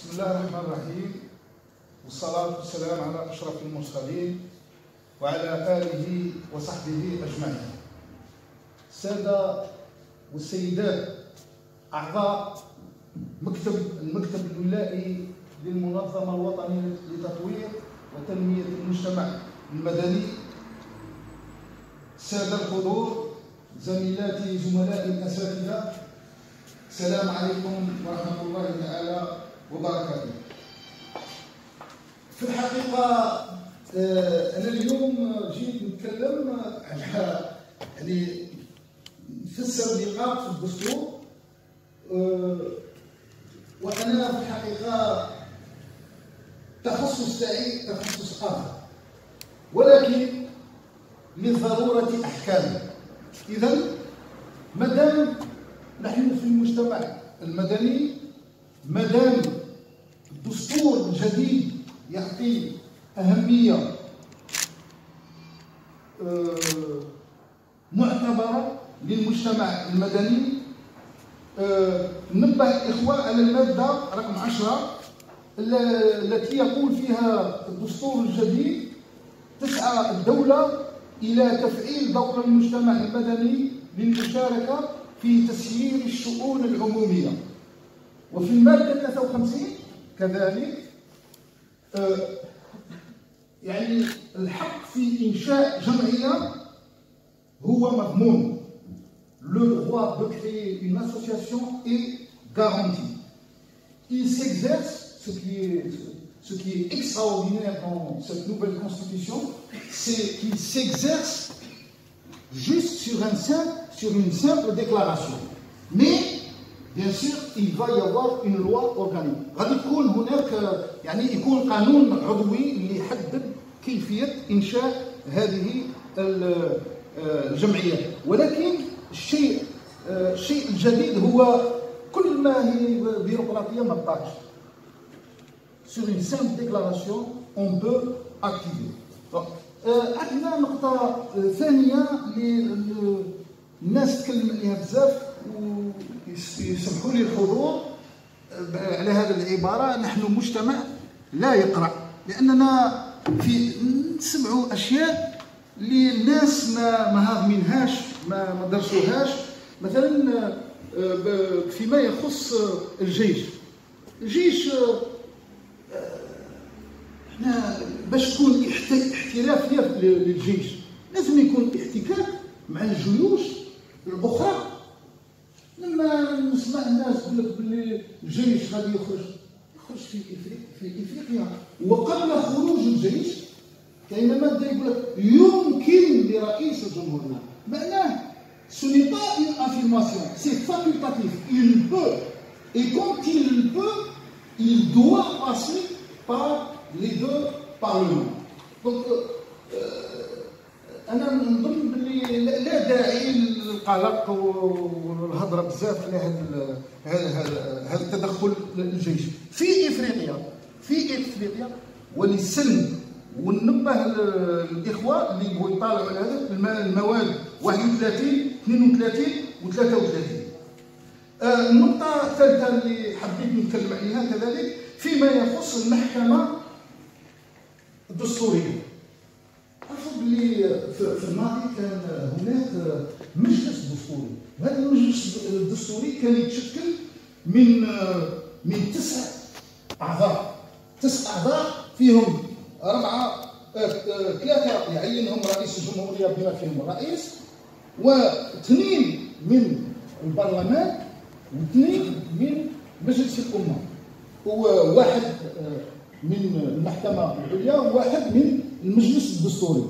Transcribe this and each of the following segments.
بسم الله الرحمن الرحيم، والصلاة والسلام على أشرف المرسلين وعلى آله وصحبه أجمعين. السادة والسيدات أعضاء المكتب الولائي للمنظمة الوطنية لتطوير وتنمية المجتمع المدني، السادة الحضور، زميلاتي زملائي الأساتذة، السلام عليكم ورحمة الله تعالى وبركاته. في الحقيقة أنا اليوم جيت نتكلم على نفسر نقاط في الدستور، وأنا في الحقيقة تخصص تاعي تخصص آخر، ولكن لضرورة أحكام. إذن مادام نحن في المجتمع المدني، مادام الدستور الجديد يعطي أهمية معتبرة للمجتمع المدني، نبه الإخوة على المادة رقم 10 التي يقول فيها الدستور الجديد: تسعى الدولة إلى تفعيل دور المجتمع المدني للمشاركة في تسيير الشؤون العمومية. وفي المادة 53 كذلك يعني الحق في إنشاء جمعية هو مضمون. Le droit de créer une association est garanti. Il s'exerce, ce qui est extraordinaire dans cette nouvelle constitution, c'est qu'il s'exerce juste sur une simple déclaration. Mais bien sûr il va y avoir une loi organique. غادي تكون هناك يعني يكون قانون عضوي اللي يحدد كيفية إنشاء هذه الجمعية. ولكن الشيء الجديد هو كل ما هي بيروقراطية ما بقاش. Sur une simple déclaration on peut activer. عندنا نقطة ثانية اللي الناس تكلم عليها بزاف ويسمحوا لي الحضور على هذه العبارة: نحن مجتمع لا يقرأ. لأننا نسمعوا أشياء اللي الناس ما هاضمينهاش، ما درسوهاش. مثلا فيما يخص الجيش احنا باش تكون احترافيه للجيش لازم يكون احتكاك مع الجيوش الاخرى. لما نسمع الناس يقول لك باللي الجيش غادي يخرج في افريقيا، وقبل خروج الجيش كاين ماده يقول لك يمكن لرئيس الجمهوريه. معناه ce n'est pas une affirmation, c'est facultatif. Il peut, et quand il peut, il doit passer par les deux parlements. Donc أنا نظن باللي لا داعي للقلق والهضرة بزاف على هذا التدخل الجيش في إفريقيا. وللسن وننبه الإخوة اللي يبغوا يطالعوا على هذا المواد 31 32 و 33. النقطة الثالثة اللي حبيت نتكلم عليها كذلك فيما يخص المحكمة الدستورية. عرفوا بلي في الماضي كان هناك مجلس دستوري، وهذا المجلس الدستوري كان يتشكل من 9 أعضاء. 9 أعضاء فيهم 3 يعينهم رئيس الجمهورية بما فيهم الرئيس، و2 من البرلمان، و2 من مجلس الأمة، وواحد من المحكمة العليا، وواحد من المجلس الدستوري.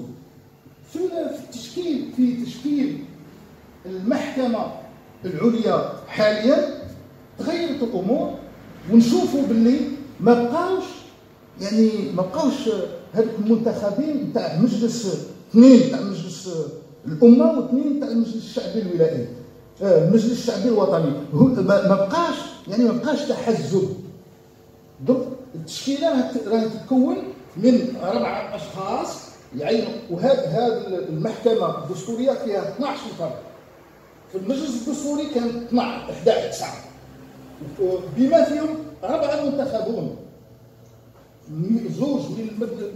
في تشكيل المحكمة العليا حاليا تغيرت الأمور، ونشوفوا باللي ما بقاوش هذوك المنتخبين تاع مجلس 2 تاع مجلس الأمة و2 تاع المجلس الشعبي الولائي، المجلس الشعبي الوطني. ما بقاش تحزب. دونك التشكيله راهي تتكون من 4 أشخاص يعينوا، وهذه المحكمة الدستورية فيها 12 فرد. في المجلس الدستوري كان 11 9. بما فيهم 4 منتخبون، زوج من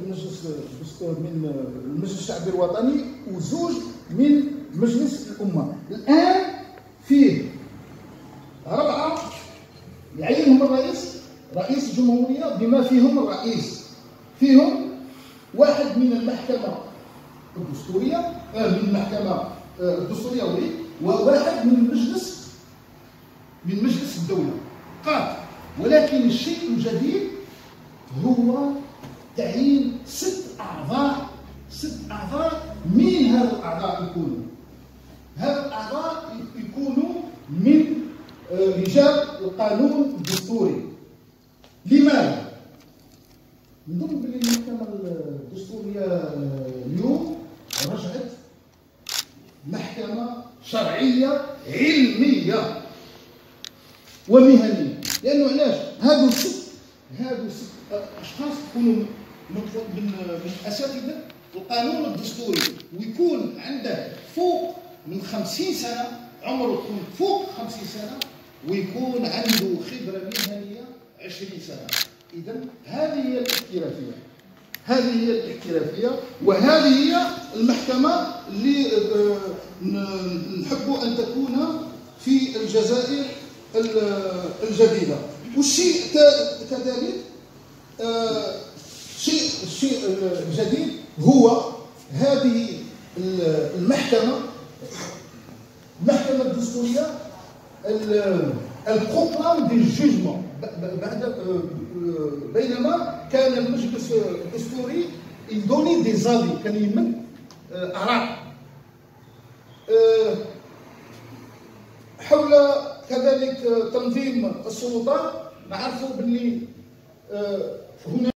المجلس الشعبي الوطني وزوج من مجلس الأمة. الآن فيه 4 يعينهم الرئيس، رئيس الجمهورية بما فيهم الرئيس، فيهم 1 من المحكمة الدستورية من المحكمة الدستورية وواحد من مجلس الدولة قاضي. ولكن الشيء الجديد هو تعيين 6 أعضاء. 6 أعضاء. مين هذا الأعضاء يكونوا؟ هذا الأعضاء يكونوا من رجال القانون الدستوري. لماذا؟ نظن بلي المحكمة الدستورية اليوم رجعت محكمة شرعية علمية ومهنية. لأنه علاش؟ هادو 6 أشخاص يكونوا من أساتذة القانون الدستوري، ويكون عنده فوق من 50 سنة، عمره يكون فوق 50 سنة، ويكون عنده خبرة مهنية 20 سنة. إذا هذه هي الاحترافية، وهذه هي المحكمة اللي نحب أن تكون في الجزائر الجديدة. والشيء كذلك الشيء الجديد هو هذه المحكمة الدستورية البروغرام دي جوجمون. بينما كان المجلس الدستوري يدوني دي زافي، كان يمن آراء حول كذلك تنظيم السلطات. نعرفوا باللي هنا